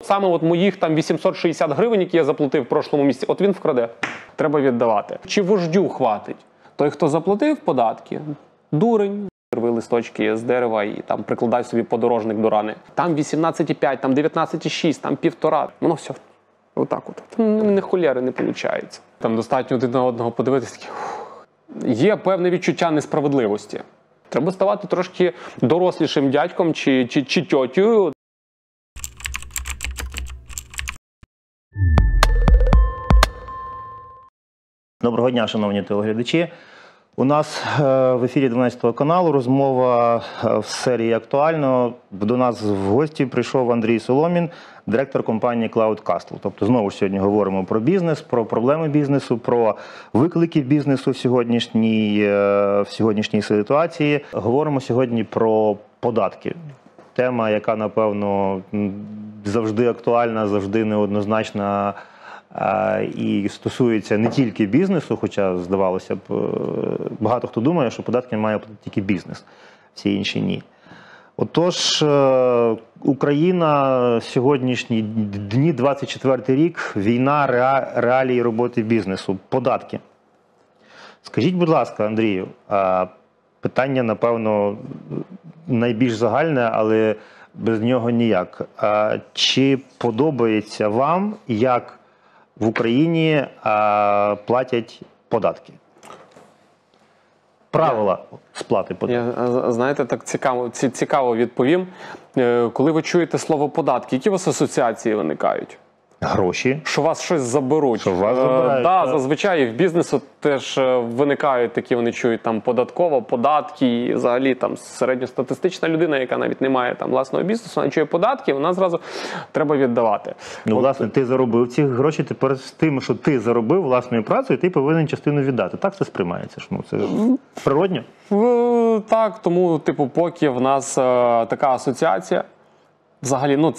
Саме от моїх там 860 гривень, які я заплатив в прошлому місяці, от він вкраде. Треба віддавати. Чи вождю хватить? Той, хто заплатив податки, дурень, рви листочки з дерева і там прикладай собі подорожник до рани. Там 18,5, там 19,6, там 1,5. Воно все отак от. Не холєри не виходить. Там достатньо один на одного подивитися. Є певне відчуття несправедливості. Треба ставати трошки дорослішим дядьком чи тьотю. Доброго дня, шановні телеглядачі. У нас в ефірі 12 каналу розмова в серії «Актуально». До нас в гості прийшов Андрій Соломін, директор компанії Cloudcastle. Тобто знову ж сьогодні говоримо про бізнес, про проблеми бізнесу, про виклики бізнесу в сьогоднішній ситуації. Говоримо сьогодні про податки. Тема, яка, напевно, завжди актуальна, завжди неоднозначна. І стосується не тільки бізнесу, хоча, здавалося б, багато хто думає, що податки має платити тільки бізнес, всі інші ні. Отож, Україна, сьогоднішні дні, 24-й рік, війна, реалії роботи бізнесу, податки. Скажіть, будь ласка, Андрію, питання, напевно, найбільш загальне, але без нього ніяк. Чи подобається вам, як в Україні платять податки? Правила сплати податків. Я, знаєте, так цікаво відповім. Коли ви чуєте слово податки, які у вас асоціації виникають? Гроші. Що вас щось заберуть. Що вас забирають. Да, зазвичай в бізнесу теж виникають такі, вони чують там податково, податки, і взагалі там середньостатистична людина, яка навіть не має там власного бізнесу, вона чує податки, вона зразу треба віддавати. Ну, власне, ти заробив ці гроші, тепер з тим, що ти заробив власною працею, ти повинен частину віддати. Так це сприймається? Це природньо? Так, тому, типу, поки в нас така асоціація, взагалі, ну,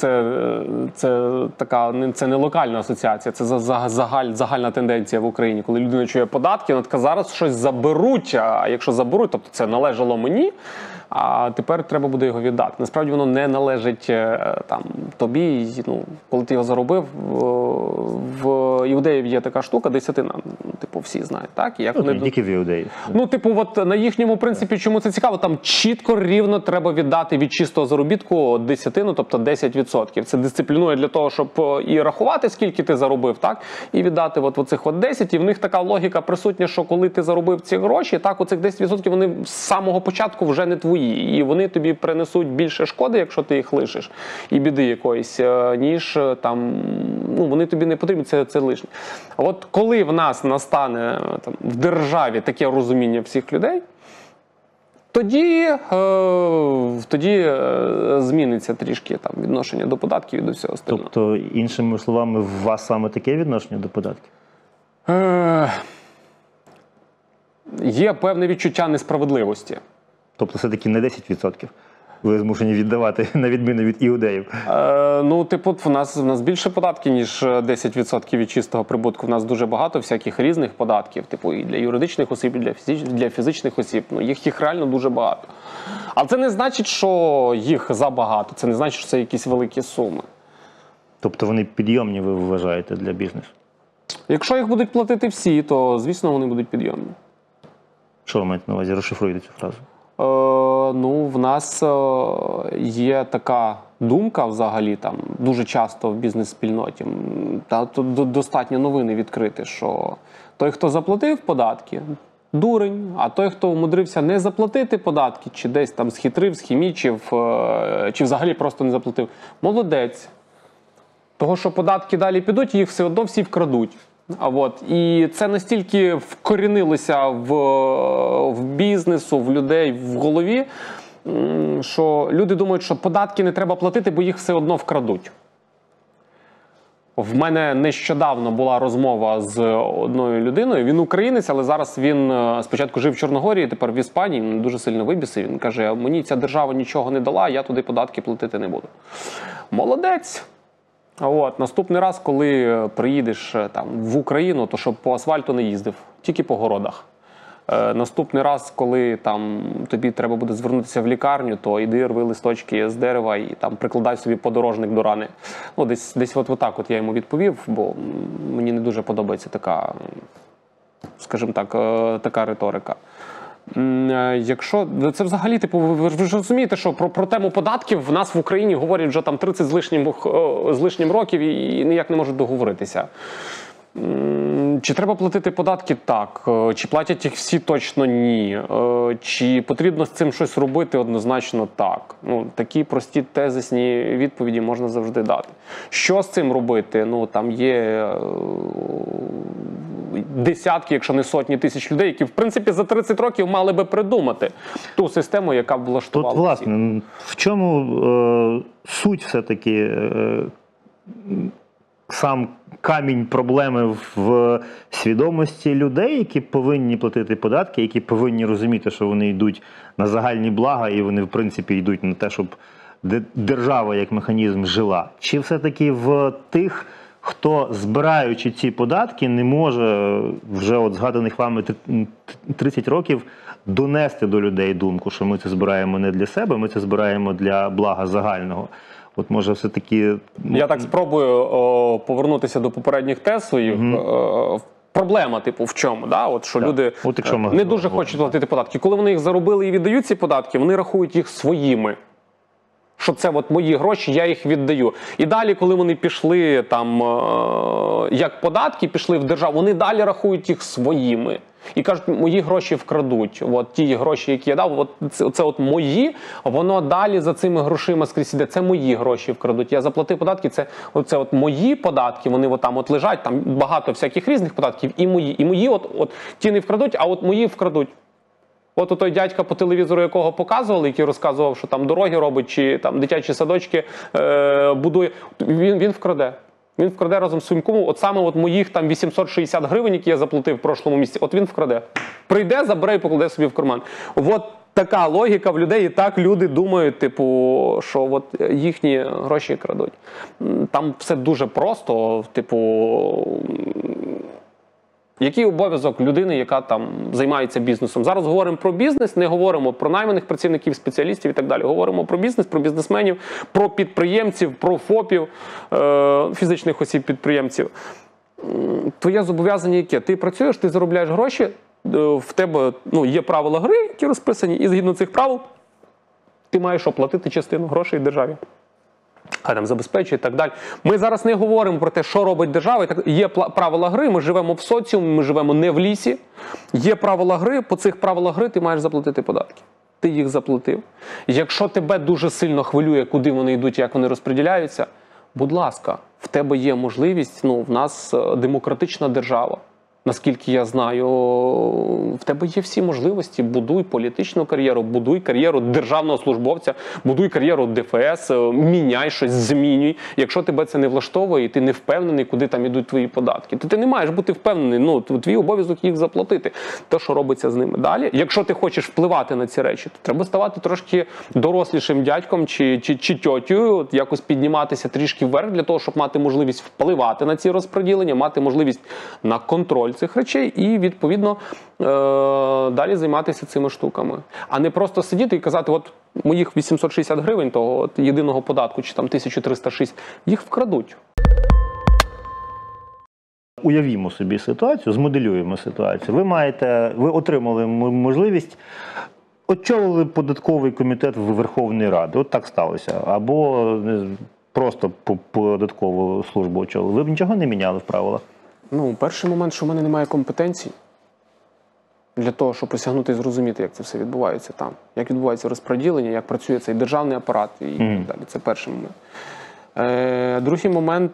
це не локальна асоціація, це загальна тенденція в Україні. Коли людина чує податки, вона така, зараз щось заберуть, а якщо заберуть, тобто це належало мені, а тепер треба буде його віддати. Насправді воно не належить там тобі, ну, коли ти його заробив. В іудеїв є така штука, десятина, типу, всі знають, так? І як вони... Тільки в іудеїв. Ну, типу, от на їхньому принципі, чому це цікаво, там чітко, рівно треба віддати від чистого заробітку десятину, тобто 10%. Це дисциплінує для того, щоб і рахувати, скільки ти заробив, так? І віддати от оцих от 10, і в них така логіка присутня, що коли ти заробив ці гроші, так, оцих 10% вони з самого початку вже не твої. І вони тобі принесуть більше шкоди, якщо ти їх лишиш, і біди якоїсь, ніж там, ну, вони тобі не потрібні, це лишнє. А от коли в нас настане там, в державі таке розуміння всіх людей, тоді зміниться трішки там відношення до податків і до всього остального. Тобто, іншими словами, у вас саме таке відношення до податків? Є певне відчуття несправедливості. Тобто, все-таки не 10%? Ви змушені віддавати, на відміну від іудеїв? Ну, типу, в нас більше податки, ніж 10% від чистого прибутку. В нас дуже багато всяких різних податків, типу, і для юридичних осіб, і для фізичних осіб. Ну, їх реально дуже багато. Але це не значить, що їх забагато. Це не значить, що це якісь великі суми. Тобто вони підйомні, ви вважаєте, для бізнесу? Якщо їх будуть платити всі, то, звісно, вони будуть підйомні. Що ви маєте на увазі? Розшифруйте цю фразу. Ну, в нас є така думка взагалі, там, дуже часто в бізнес-спільноті, та тут достатньо новини відкрити, що той, хто заплатив податки, дурень, а той, хто умудрився не заплатити податки, чи десь там схитрив, схімічив, чи взагалі просто не заплатив, молодець. Того, що податки далі підуть, їх все одно всі вкрадуть. І це настільки вкорінилося в бізнесу, в людей, в голові, що люди думають, що податки не треба платити, бо їх все одно вкрадуть. В мене нещодавно була розмова з одною людиною, він українець, але зараз він спочатку жив в Чорногорії, тепер в Іспанії, він дуже сильно вибісив, він каже, мені ця держава нічого не дала, я туди податки платити не буду. Молодець! Наступний раз, коли приїдеш там, в Україну, то щоб по асфальту не їздив, тільки по городах. Наступний раз, коли там тобі треба буде звернутися в лікарню, то йди рви листочки з дерева і там прикладай собі подорожник до рани. Ну, десь от так от я йому відповів, бо мені не дуже подобається така, скажімо так, така риторика. Якщо це взагалі, типу, ви ж розумієте, що про тему податків в нас в Україні говорять вже там 30 з лишнім років і ніяк не можуть договоритися. Чи треба платити податки? Так. Чи платять їх всі? Точно ні. Чи потрібно з цим щось робити? Однозначно так. Ну, такі прості тезисні відповіді можна завжди дати. Що з цим робити? Ну, там є десятки, якщо не сотні тисяч людей, які, в принципі, за 30 років мали би придумати ту систему, яка б влаштувала. Тут, власне, в чому суть все-таки сам камінь проблеми в свідомості людей, які повинні платити податки, які повинні розуміти, що вони йдуть на загальні блага і вони, в принципі, йдуть на те, щоб держава як механізм жила? Чи все-таки в тих, хто, збираючи ці податки, не може вже от згаданих вами 30 років донести до людей думку, що ми це збираємо не для себе, ми це збираємо для блага загального? От може все-таки... Я так спробую повернутися до попередніх тез своїх. Проблема, типу, в чому? Да? От, що люди не дуже хочуть платити податки. Коли вони їх заробили і віддають ці податки, вони рахують їх своїми. Що це от мої гроші, я їх віддаю. І далі, коли вони пішли там, як податки, пішли в державу, вони далі рахують їх своїми. І кажуть, мої гроші вкрадуть. От ті гроші, які я дав, от це от мої, воно далі за цими грошима скрізь іде. Це мої гроші вкрадуть. Я заплатив податки, це от мої податки, вони от там от лежать, там багато всяких різних податків, і мої. І мої от ті не вкрадуть, а от мої вкрадуть. От той дядька по телевізору, якого показували, який розказував, що там дороги робить, чи там дитячі садочки будує, він вкраде. Він вкраде разом з своїм кумом, от саме от моїх там 860 гривень, які я заплатив в прошлому місяці, от він вкраде. Прийде, забере і покладе собі в карман. От така логіка в людей, і так люди думають, типу, що от їхні гроші крадуть. Там все дуже просто, типу... Який обов'язок людини, яка там займається бізнесом? Зараз говоримо про бізнес, не говоримо про найманих працівників, спеціалістів і так далі. Говоримо про бізнес, про бізнесменів, про підприємців, про ФОПів, фізичних осіб-підприємців. Твоє зобов'язання яке? Ти працюєш, ти заробляєш гроші, в тебе є правила гри, які розписані, і згідно цих правил ти маєш оплатити частину грошей державі. А там забезпечує і так далі. Ми зараз не говоримо про те, що робить держава. Є правила гри, ми живемо в соціумі, ми живемо не в лісі. Є правила гри, по цих правилах гри ти маєш заплатити податки. Ти їх заплатив. Якщо тебе дуже сильно хвилює, куди вони йдуть, як вони розподіляються, будь ласка, в тебе є можливість, в нас демократична держава. Наскільки я знаю, в тебе є всі можливості. Будуй політичну кар'єру, будуй кар'єру державного службовця, будуй кар'єру ДФС, міняй щось, змінюй. Якщо тебе це не влаштовує і ти не впевнений, куди там ідуть твої податки, то ти не маєш бути впевнений. Твій обов'язок їх заплатити. Те, що робиться з ними далі. Якщо ти хочеш впливати на ці речі, то треба ставати трошки дорослішим дядьком чи тьотю, якось підніматися трішки вверх для того, щоб мати можливість впливати на ці розподілення, мати можливість на контроль цих речей і, відповідно, далі займатися цими штуками. А не просто сидіти і казати, от моїх 860 гривень того єдиного податку, чи там 1306, їх вкрадуть. Уявімо собі ситуацію, змоделюємо ситуацію. Ви отримали можливість, очолили податковий комітет Верховної Ради. От так сталося. Або просто податкову службу очолили. Ви б нічого не міняли в правилах? Перший момент, що в мене немає компетенцій для того, щоб осягнути і зрозуміти, як це все відбувається там. Як відбувається розподілення, як працює цей державний апарат і так далі. Це перший момент. Другий момент,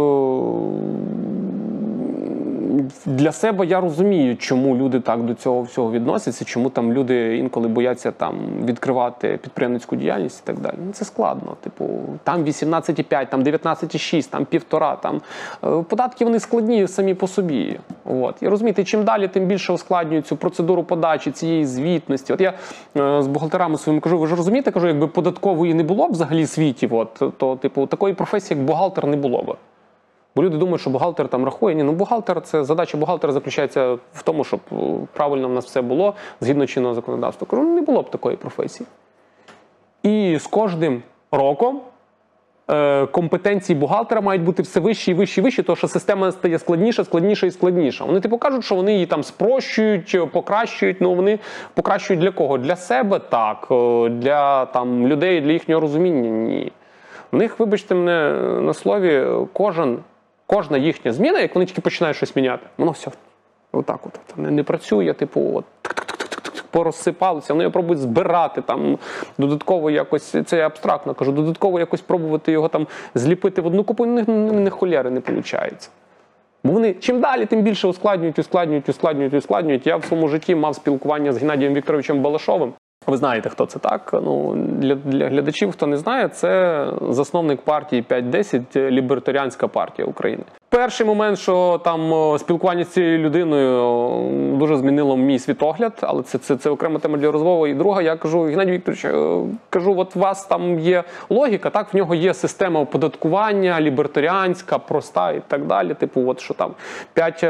для себе я розумію, чому люди так до цього всього відносяться, чому там люди інколи бояться там відкривати підприємницьку діяльність і так далі. Це складно. Там 18,5, там 19,6, там 1,5, там податки вони складні самі по собі. І розумієте, чим далі, тим більше ускладнюють цю процедуру подачі, цієї звітності. От я з бухгалтерами своїми кажу, ви ж розумієте, якби податкової не було б взагалі в світі, то такої професії, як бухгалтер, не було б. Бо люди думають, що бухгалтер там рахує. Ні, ну бухгалтер, задача бухгалтера заключається в тому, щоб правильно в нас все було згідно чинного законодавства. Кажу, ну не було б такої професії. І з кожним роком компетенції бухгалтера мають бути все вищі і вищі і вищі, тому що система стає складніша, складніша і складніша. Вони типу кажуть, що вони її там спрощують, покращують, ну вони покращують для кого? Для себе? Так. Для там людей, для їхнього розуміння? Ні. В них, вибачте мене на слові, кожна їхня зміна, як вони тільки починають щось міняти, воно все отак от не працює, типу от порозсипалося, вони його пробують збирати, там, додатково якось, це я абстрактно кажу, додатково якось пробувати його там зліпити в одну купу, не холєри не виходить. Бо вони чим далі, тим більше ускладнюють. Я в своєму житті мав спілкування з Геннадієм Вікторовичем Балашовим. Ви знаєте, хто це, так? Ну, для глядачів, хто не знає, це засновник партії 5-10, лібертаріанська партія України. Перший момент, що там спілкування з цією людиною дуже змінило мій світогляд, але це окрема тема для розмови. І друга, я кажу, Геннадій Вікторович, от у вас там є логіка, так, в нього є система оподаткування, лібертаріанська, проста і так далі. Типу, от що там 5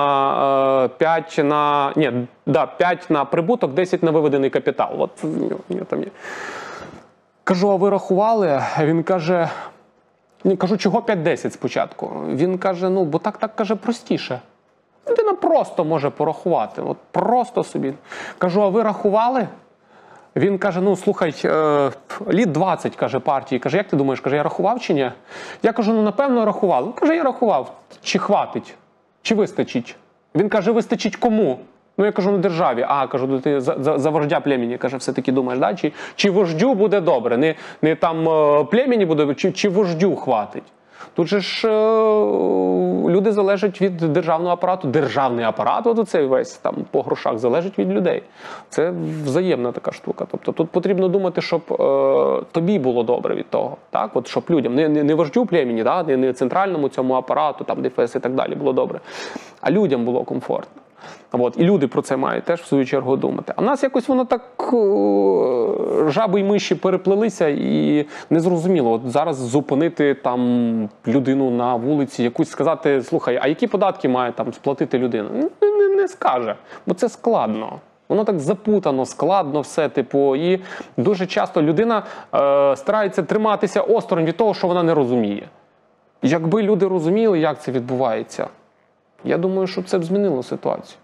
на прибуток, 10 на виведений капітал. От в нього там є. Кажу, а ви рахували? Він каже... Кажу, чого 5-10 спочатку? Він каже, ну, бо так каже, простіше. Людина просто може порахувати, от просто собі. Кажу, а ви рахували? Він каже, ну, слухай, літ 20, каже, партії. Каже, як ти думаєш, каже, я рахував чи ні? Я кажу, ну, напевно, рахував. Каже, я рахував. Чи хватить? Чи вистачить? Він каже, вистачить кому? Ну, я кажу, на державі. А, кажу, ти за вождя племені, каже, все-таки думаєш, да? Чи вождю буде добре? Не там племені буде, чи вождю хватить? Тут же ж люди залежать від державного апарату. Державний апарат, от оцей весь там по грошах, залежить від людей. Це взаємна така штука. Тобто тут потрібно думати, щоб тобі було добре від того. Так? От, щоб людям, не вождю племені, да? не центральному цьому апарату, там ДФС і так далі було добре, а людям було комфортно. От, і люди про це мають теж в свою чергу думати. А в нас якось воно так жаби й миші переплелися і незрозуміло. От зараз зупинити там людину на вулиці, якусь сказати, слухай, а які податки має там сплатити людина? Не скаже, бо це складно. Воно так запутано, складно все, типу, і дуже часто людина старається триматися осторонь від того, що вона не розуміє. Якби люди розуміли, як це відбувається, я думаю, що це б змінило ситуацію.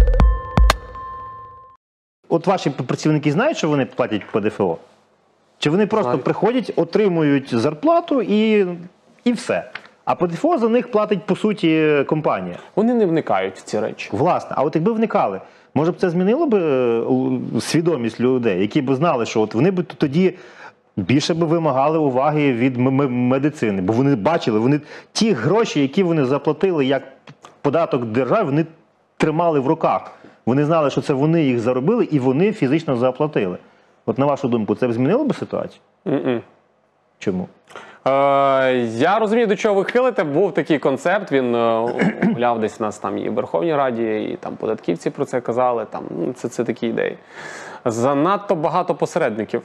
От ваші працівники знають, що вони платять ПДФО? Чи вони просто приходять, отримують зарплату і все? А ПДФО за них платить, по суті, компанія. Вони не вникають в ці речі. Власне, а от якби вникали, може б це змінило б свідомість людей, які б знали, що от вони б тоді більше б вимагали уваги від медицини, бо вони бачили, вони ті гроші, які вони заплатили як податок державі, вони тримали в руках. Вони знали, що це вони їх заробили і вони фізично заплатили. От на вашу думку, це б змінило б ситуацію? Чому? Я розумію, до чого ви хилите. Був такий концепт, він гуляв десь у нас там і в Верховній Раді, і там податківці про це казали. Там, це такі ідеї. Занадто багато посередників.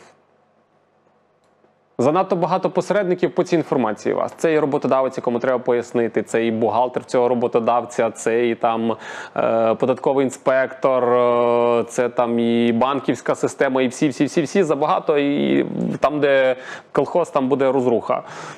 Занадто багато посередників по цій інформації у вас. Це і роботодавець, якому треба пояснити, це і бухгалтер цього роботодавця, це і там податковий інспектор, це там і банківська система, і всі забагато, і там, де колхоз, там буде розруха.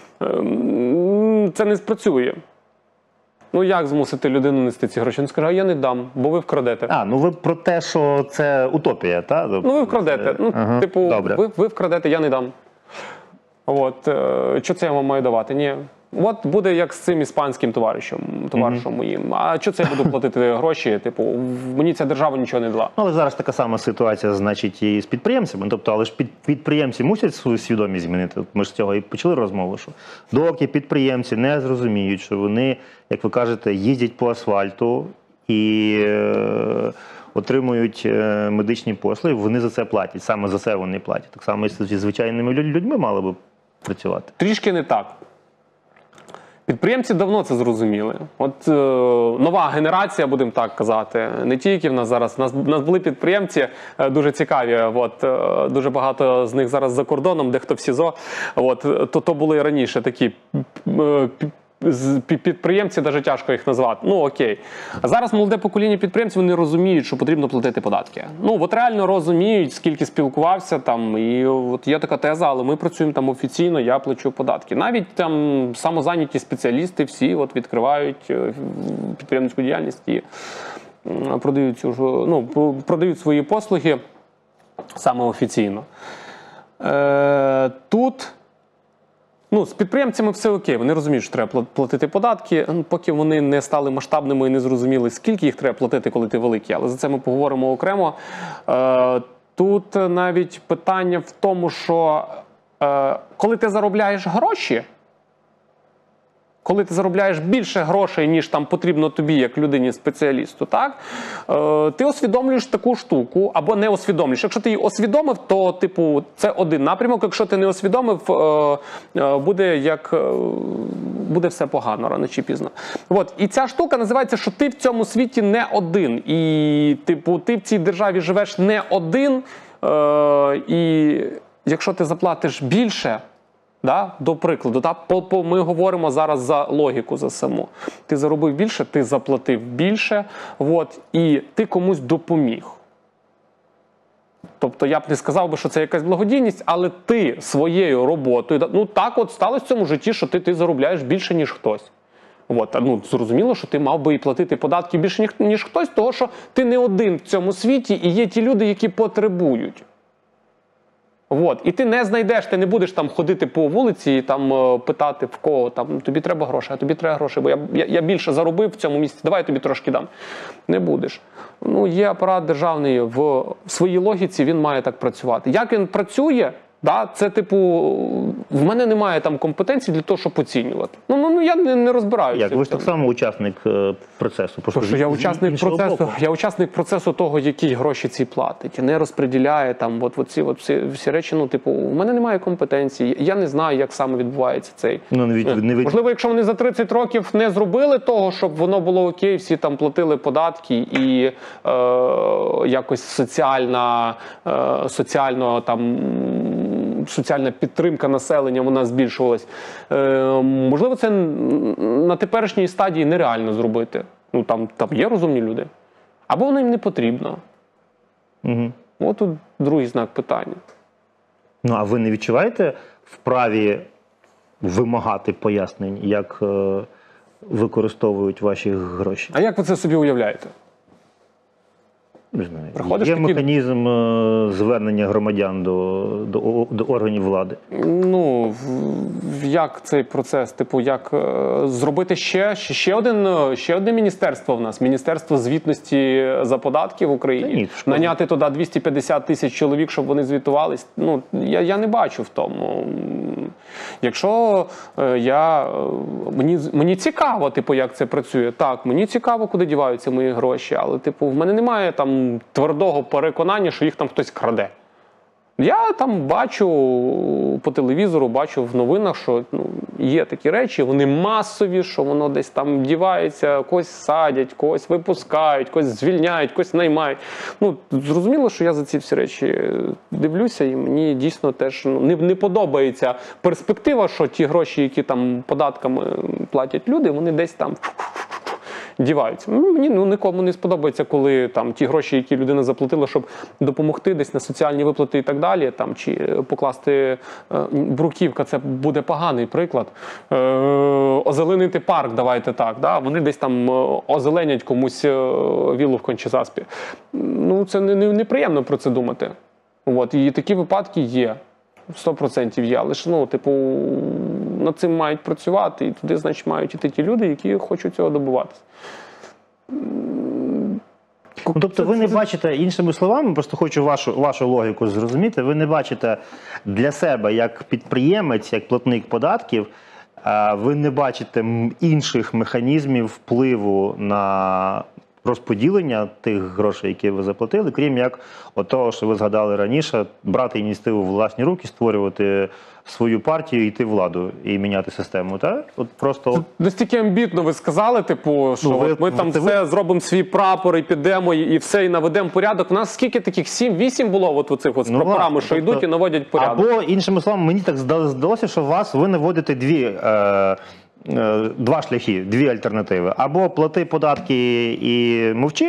Це не спрацює. Ну як змусити людину нести ці гроші? Він скаже, а я не дам, бо ви вкрадете. Ну ви про те, що це утопія, так? Ну ви вкрадете. Типу, ви вкрадете, я не дам. От, що це я вам маю давати? Ні. От буде як з цим іспанським товаришем моїм. А що це я буду платити гроші? Типу, мені ця держава нічого не дала. Але зараз така сама ситуація, значить, і з підприємцями. Тобто, але ж підприємці мусять свою свідомість змінити. Ми ж з цього і почали розмову, що доки підприємці не зрозуміють, що вони, як ви кажете, їздять по асфальту і отримують медичні послуги, вони за це платять. Саме за це вони платять. Так само і зі звичайними людьми мали б працювати. Трішки не так. Підприємці давно це зрозуміли. От нова генерація, будемо так казати, не тільки в нас зараз. У нас були підприємці дуже цікаві, дуже багато з них зараз за кордоном, дехто в СІЗО. То були раніше такі підприємці, навіть тяжко їх назвати. Ну, окей. А зараз молоде покоління підприємців, вони розуміють, що потрібно платити податки. Ну, от реально розуміють, скільки спілкувався там, і от є така теза, але ми працюємо там офіційно, я плачу податки. Навіть там самозайняті спеціалісти всі от відкривають підприємницьку діяльність і продають свої послуги саме офіційно. Тут з підприємцями все окей, вони розуміють, що треба платити податки, поки вони не стали масштабними і не зрозуміли, скільки їх треба платити, коли ти великий. Але за це ми поговоримо окремо. Тут навіть питання в тому, що коли ти заробляєш гроші, коли ти заробляєш більше грошей, ніж там потрібно тобі, як людині-спеціалісту, так? Ти усвідомлюєш таку штуку, або не усвідомлюєш. Якщо ти її усвідомив, то, типу, це один напрямок. Якщо ти не усвідомив, буде все погано, рано чи пізно. От. І ця штука називається, що ти в цьому світі не один. І, типу, ти в цій державі живеш не один. І якщо ти заплатиш більше, да, до прикладу, да, ми говоримо зараз за логіку, за саму. Ти заробив більше, ти заплатив більше, от, і ти комусь допоміг. Тобто я б не сказав би, що це якась благодійність, але ти своєю роботою, ну так от сталося в цьому житті, що ти заробляєш більше, ніж хтось. От, зрозуміло, що ти мав би і платити податки більше, ніж хтось, тому що ти не один в цьому світі, і є ті люди, які потребують. От. І ти не знайдеш, ти не будеш там ходити по вулиці і там питати в кого, там, тобі треба гроші, а тобі треба гроші, бо я більше заробив в цьому місці, давай я тобі трошки дам. Не будеш. Є апарат державний в своїй логіці, він має так працювати. Як він працює, да, це типу, в мене немає там компетенцій для того, щоб оцінювати. Я не розбираюся. Як? Ви ж так само учасник процесу. Тому що я учасник процесу того, які гроші ці платить. Не розподіляє там всі речі. В мене немає компетенції. Я не знаю, як саме відбувається цей. Можливо, якщо вони за 30 років не зробили того, щоб воно було окей, всі там платили податки і якось соціальна підтримка населення, вона збільшувалась. Можливо, це на теперішній стадії нереально зробити. Там є розумні люди. Або воно їм не потрібно. Угу. От тут другий знак питання. А ви не відчуваєте вправі вимагати пояснень, як використовують ваші гроші? А як ви це собі уявляєте? Не знаю. Є механізм звернення громадян до органів влади? Як цей процес? Як зробити ще одне міністерство в нас? Міністерство звітності за податки в Україні? Наняти туди 250 тисяч чоловік, щоб вони звітувались? Я не бачу в тому. Якщо мені цікаво, як це працює. Так, мені цікаво, куди діваються мої гроші, але, в мене немає там твердого переконання, що їх там хтось краде. Я там бачу по телевізору, бачу в новинах, що є такі речі, вони масові, що воно десь там дівається, когось садять, когось випускають, когось звільняють, когось наймають. Зрозуміло, що я за ці всі речі дивлюся, і мені дійсно теж не подобається перспектива, що ті гроші, які там податками платять люди, вони десь там діваються. Мені нікому не сподобається, коли там ті гроші, які людина заплатила, щоб допомогти десь на соціальні виплати і так далі, там, чи покласти бруківка, це буде поганий приклад. Озеленити парк, давайте так, да? Вони десь там озеленять комусь віллу в Кончі-Заспі. Це неприємно про це думати. І такі випадки є. 100% є, але ж, над цим мають працювати, і туди, значить, мають іти ті люди, які хочуть цього добуватися. Тобто ви не бачите, іншими словами, просто хочу вашу логіку зрозуміти, ви не бачите для себе, як підприємець, як платник податків, ви не бачите інших механізмів впливу на розподілення тих грошей, які ви заплатили, крім як того, що ви згадали раніше, брати ініціативу в власні руки, створювати свою партію, йти в владу і міняти систему, так? Настільки амбітно ви сказали, що ми там все зробимо свій прапор і підемо, і все, і наведемо порядок. У нас скільки таких? 7-8 було оцих з прапорами, що йдуть і наводять порядок. Або, іншими словами, мені так здалося, що ви наводите дві два шляхи, дві альтернативи. Або плати податки і мовчи,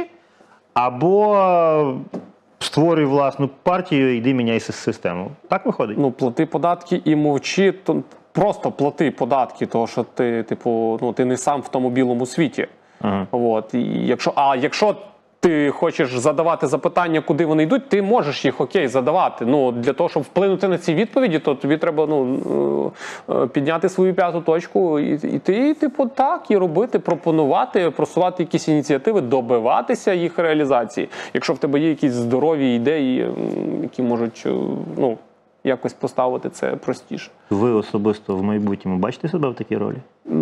або створюй власну партію, йди міняй систему. Так виходить? Ну, плати податки і мовчи, то просто плати податки, тому що ти, типу, ну, ти не сам в тому білому світі. Ага. От. І якщо ти хочеш задавати запитання, куди вони йдуть, ти можеш їх задавати. Ну, для того, щоб вплинути на ці відповіді, то тобі треба підняти свою п'яту точку і ти, типу, так, і робити, пропонувати, просувати якісь ініціативи, добиватися їх реалізації. Якщо в тебе є якісь здорові ідеї, які можуть, якось поставити це простіше. Ви особисто в майбутньому бачите себе в такій ролі?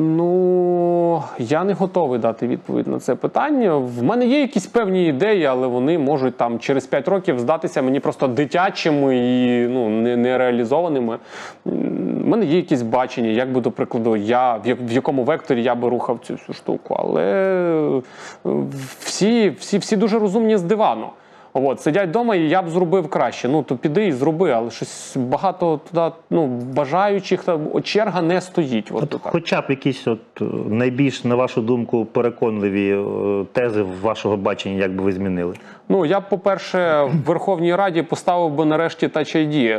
Ну, я не готовий дати відповідь на це питання. В мене є якісь певні ідеї, але вони можуть там через 5 років здатися мені просто дитячими і нереалізованими. У мене є якісь бачення, як би, до прикладу, в якому векторі я би рухав цю всю штуку. Але всі дуже розумні з дивану. От, сидять вдома, і я б зробив краще. Ну, то піди і зроби, але щось багато туди, бажаючих, черга не стоїть. Хоча б якісь найбільш, на вашу думку, переконливі тези вашого бачення, як би ви змінили? Ну, я б, по-перше, в Верховній Раді поставив би нарешті Touch ID.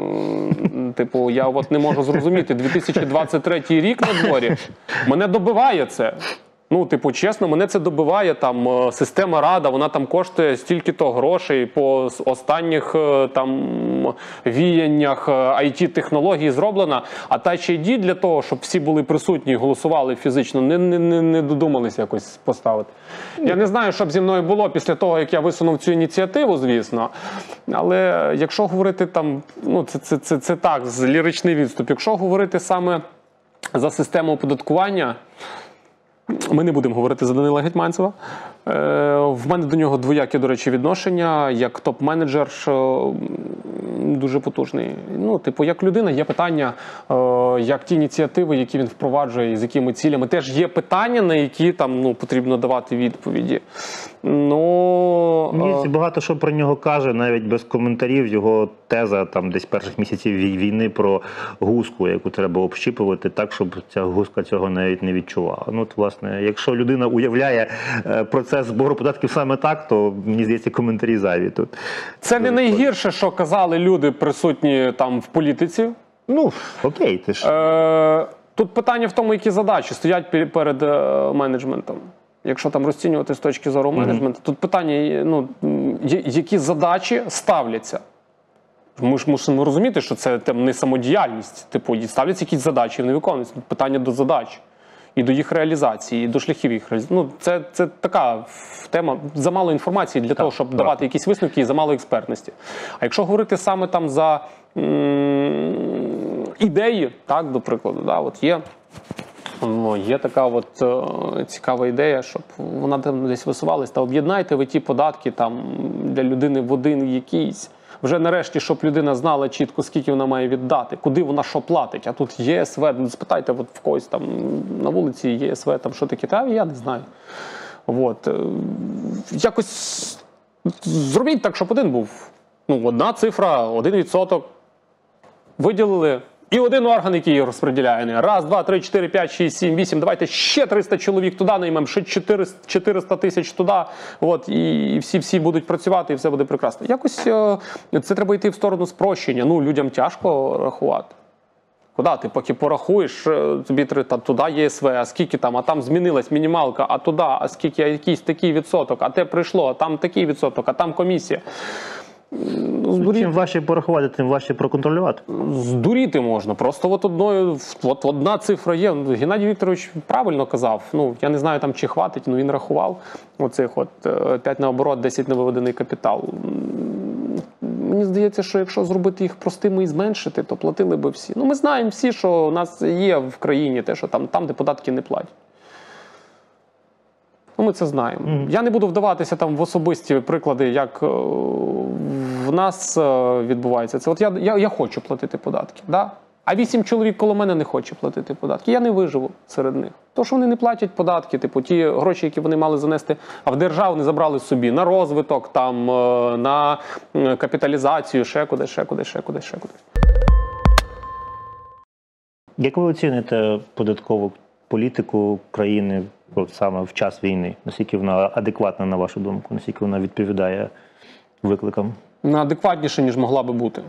Типу, я не можу зрозуміти, 2023 рік на дворі, мене добиває це. Ну, типу, чесно, мене це добиває, там, система Рада, вона там коштує стільки-то грошей по останніх там віяннях IT-технологій зроблена, а Touch ID для того, щоб всі були присутні і голосували фізично, не додумалися якось поставити. Я не знаю, що б зі мною було після того, як я висунув цю ініціативу, звісно, але якщо говорити там, це так, ліричний відступ, якщо говорити саме за систему оподаткування, ми не будемо говорити за Данила Гетманцева. В мене до нього двояке, до речі, відношення. Як топ-менеджер дуже потужний. Ну, типу, як людина є питання, як ті ініціативи, які він впроваджує, з якими цілями. Теж є питання, на які там потрібно давати відповіді. Мені багато що про нього каже, навіть без коментарів. Його теза там десь перших місяців війни про гуску, яку треба общіпувати так, щоб ця гуска цього навіть не відчувала. Ну, от, власне, якщо людина уявляє процес збору податків саме так, то, мені здається, коментарі зайві тут. Це не найгірше, що казали люди, присутні там в політиці. Ну, окей, ти ж. Тут питання в тому, які задачі стоять перед менеджментом. Якщо там розцінювати з точки зору менеджменту, тут питання, які задачі ставляться. Ми ж мусимо розуміти, що це не самодіяльність. Типу, ставляться якісь задачі, вони виконуються. Тут питання до задач. І до їх реалізації, і до шляхів їх реалізації. Ну, це така тема, замало інформації для того, щоб давати якісь висновки, і замало експертності. А якщо говорити саме там за ідеї, так, до прикладу, да, от є така цікава ідея, щоб вона там десь висувалась, та об'єднайте ви ті податки там для людини в один якийсь. Вже нарешті, щоб людина знала чітко, скільки вона має віддати, куди вона що платить. А тут ЄСВ, спитайте в когось там на вулиці ЄСВ, там що таке, та я не знаю. Якось зробіть так, щоб один був. Одна цифра, 1%. Виділили. І один орган, який її розподіляє. Не 1, 2, 3, 4, 5, 6, 7, 8. Давайте ще 300 чоловік туди наймемо, ще 400 тисяч туди. І всі будуть працювати, і все буде прекрасно. Якось це треба йти в сторону спрощення. Людям тяжко рахувати. Куди ти поки порахуєш, тобі туди ЄСВ, а скільки там, а там змінилась мінімалка, а туди, а скільки, якийсь такий відсоток, а те прийшло, а там такий відсоток, а там комісія. Чим важче порахувати, тим важче проконтролювати. Здуріти можна. Просто одна цифра є. Геннадій Вікторович правильно казав. Я не знаю, там чи хватить, він рахував. Оцих 5 на оборот, 10 на виведений капітал. Мені здається, що якщо зробити їх простими і зменшити, то платили би всі. Ми знаємо всі, що у нас є в країні те, що там, де податки не платять. Ми це знаємо. Я не буду вдаватися там в особисті приклади, як в нас відбувається це. Я хочу платити податки, да? А 8 чоловік коло мене не хоче платити податки. Я не виживу серед них. Тому що вони не платять податки, ті гроші, які вони мали занести, а в державу не забрали собі на розвиток, там, на капіталізацію, ще кудись. Як ви оціните податкову політику країни от саме в час війни? Наскільки вона адекватна, на вашу думку? Наскільки вона відповідає викликам? Неадекватніше, ніж могла би бути.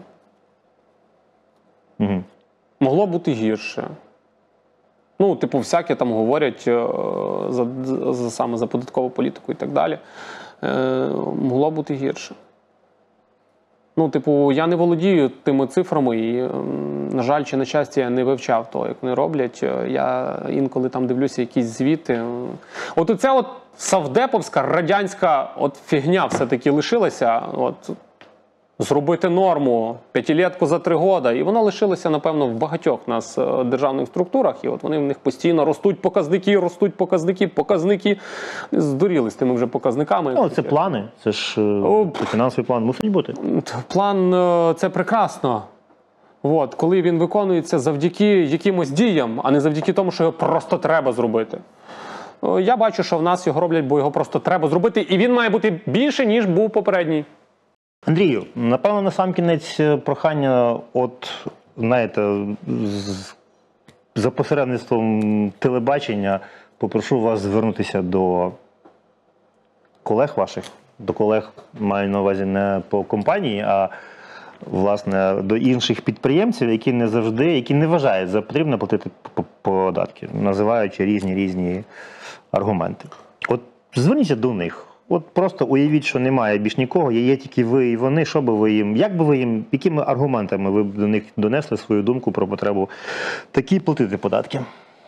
Угу. Могло бути гірше. Ну, типу, всяке там говорять саме за податкову політику і так далі. Могло бути гірше. Ну, типу, я не володію тими цифрами і, на жаль, чи на щастя, я не вивчав того, як вони роблять. Я інколи там дивлюся якісь звіти. От оця от савдеповська, радянська от фігня все-таки лишилася. От, зробити норму, п'ятилетку за 3 роки. І вона лишилася, напевно, в багатьох нас державних структурах. І от вони в них постійно ростуть показники. Здуріли з тими вже показниками. Ну, це плани. Це ж фінансовий план мусить бути. План – це прекрасно. От, коли він виконується завдяки якимось діям, а не завдяки тому, що його просто треба зробити. Я бачу, що в нас його роблять, бо його просто треба зробити. І він має бути більше, ніж був попередній. Андрію, напевно, насамкінець прохання, от, знаєте, за посередництвом телебачення попрошу вас звернутися до колег ваших, до колег, маю на увазі не по компанії, а, власне, до інших підприємців, які не завжди, які не вважають за потрібно платити податки, називаючи різні аргументи. От зверніться до них. От просто уявіть, що немає більш нікого, є тільки ви і вони, що би ви їм, як би ви їм, якими аргументами ви б до них донесли свою думку про потребу такі платити податки?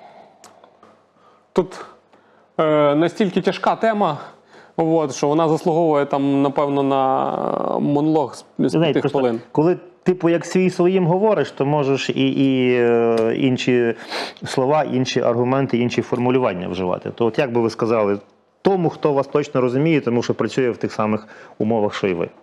Тут настільки тяжка тема, от, що вона заслуговує там, напевно, на монолог з 5 хвилин. Коли типу як свій своїм говориш, то можеш і інші слова, інші аргументи, інші формулювання вживати. То от як би ви сказали тому, хто вас точно розуміє, тому що працює в тих самих умовах, що і ви?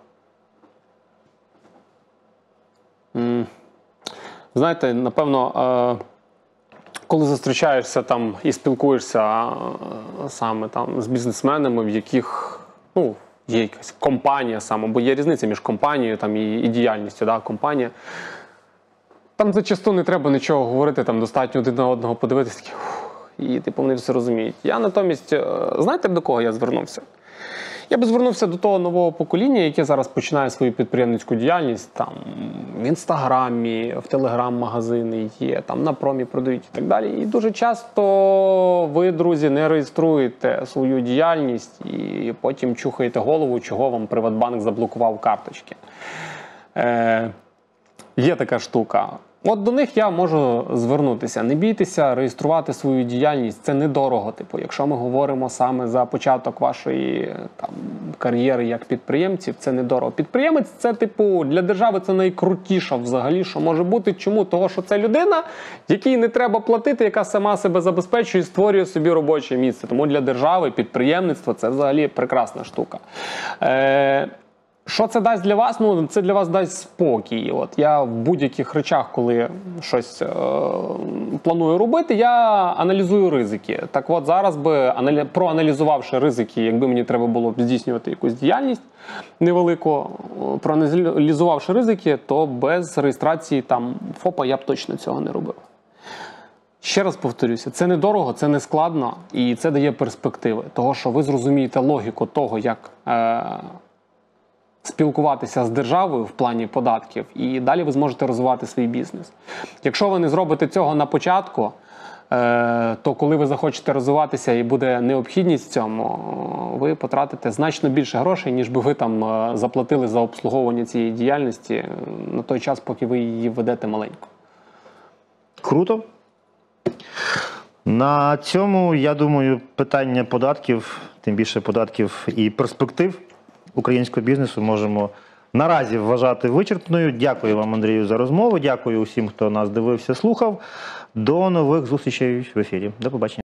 Знаєте, напевно, коли зустрічаєшся там і спілкуєшся саме там з бізнесменами, в яких, ну, є якась компанія саме, бо є різниця між компанією там, і діяльністю, да, компанія. Там зачасту не треба нічого говорити, там достатньо один на одного подивитися, такі, і типу вони все розуміють. Я натомість, знаєте, до кого я звернувся? Я би звернувся до того нового покоління, яке зараз починає свою підприємницьку діяльність, там, в Інстаграмі, в Телеграм-магазини є, там, на промі продають і так далі. І дуже часто ви, друзі, не реєструєте свою діяльність і потім чухаєте голову, чого вам Приватбанк заблокував карточки. Є така штука. От до них я можу звернутися. Не бійтеся реєструвати свою діяльність. Це недорого. Типу, якщо ми говоримо саме за початок вашої там, кар'єри як підприємців, це недорого. Підприємець – це, типу, для держави це найкрутіше взагалі, що може бути. Чому? Того, що це людина, якій не треба платити, яка сама себе забезпечує і створює собі робоче місце. Тому для держави підприємництво – це взагалі прекрасна штука. Що це дасть для вас? Ну, це для вас дасть спокій. От я в будь-яких речах, коли щось планую робити, я аналізую ризики. Так от зараз би, проаналізувавши ризики, якби мені треба було б здійснювати якусь діяльність невелику, проаналізувавши ризики, то без реєстрації там ФОПа я б точно цього не робив. Ще раз повторюся, це недорого, це не складно і це дає перспективи. Того, що ви зрозумієте логіку того, як спілкуватися з державою в плані податків, і далі ви зможете розвивати свій бізнес. Якщо ви не зробите цього на початку, то коли ви захочете розвиватися і буде необхідність в цьому, ви потратите значно більше грошей, ніж би ви там заплатили за обслуговування цієї діяльності на той час, поки ви її ведете маленько. Круто. На цьому, я думаю, питання податків, тим більше податків і перспектив українського бізнесу можемо наразі вважати вичерпною. Дякую вам, Андрію, за розмову. Дякую усім, хто нас дивився, слухав. До нових зустрічей в ефірі. До побачення.